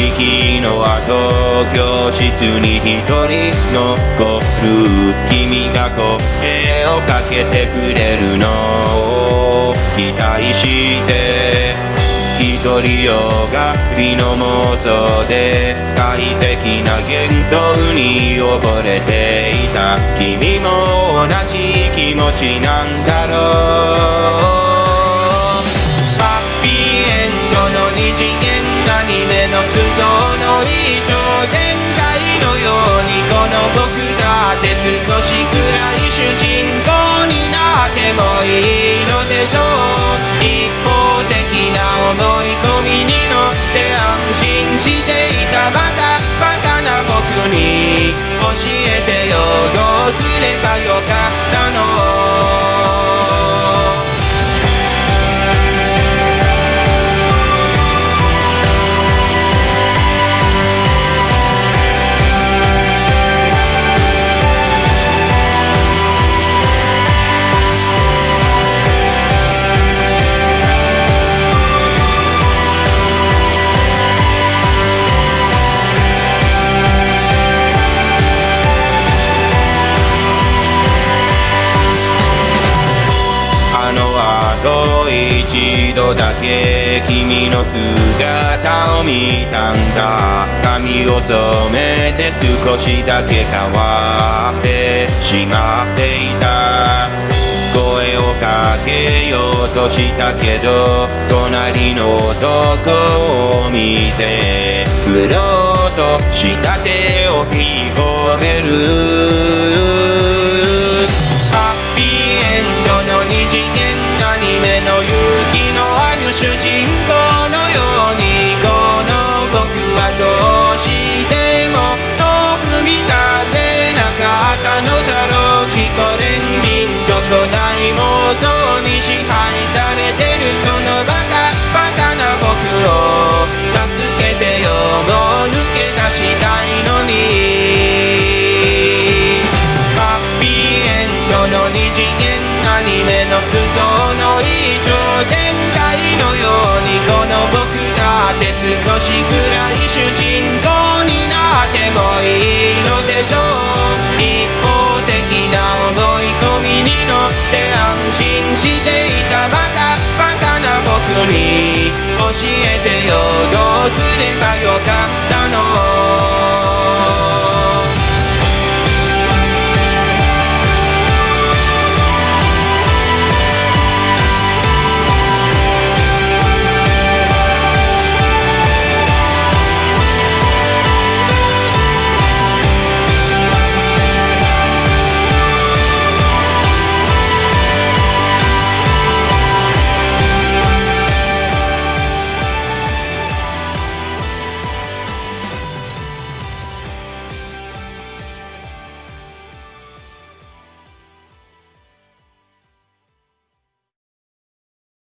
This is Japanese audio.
式の後教室に一人残る君が声をかけてくれるのを期待して一人よがりの妄想で快適な幻想に溺れていた君も同じ気持ちなんだろうハッピーエンドの二次元アニメの都合のいい超展開のようにこの僕だって少しくらい主人公になってもいいのでしょう一方的な思い込みに乗って安心していたバカな僕に教えてよどうすればよかったの一度だけ君の姿を見たんだ髪を染めて少しだけ変わってしまっていた声をかけようとしたけど隣の男を見て振ろうとした手を引っ込めるハッピーエンドの二次元アニメの勇気のある主人公のようにこの僕はどうしても踏み出せなかったのだろう自己憐憫と巨大妄想に支配されてるこのバカな僕を助けてよもう抜け出したいのにハッピーエンドの二次元アニメの都合のいい超展開のようにこの僕だって少しくらい主人公になってもいいのでしょう一方的な思い込みに乗って安心していたバカな僕に教えてよどうすればよ